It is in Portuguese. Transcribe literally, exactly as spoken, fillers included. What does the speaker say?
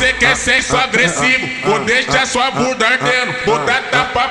Você quer sexo agressivo, vou deixar sua bunda ardendo, vou dar tapa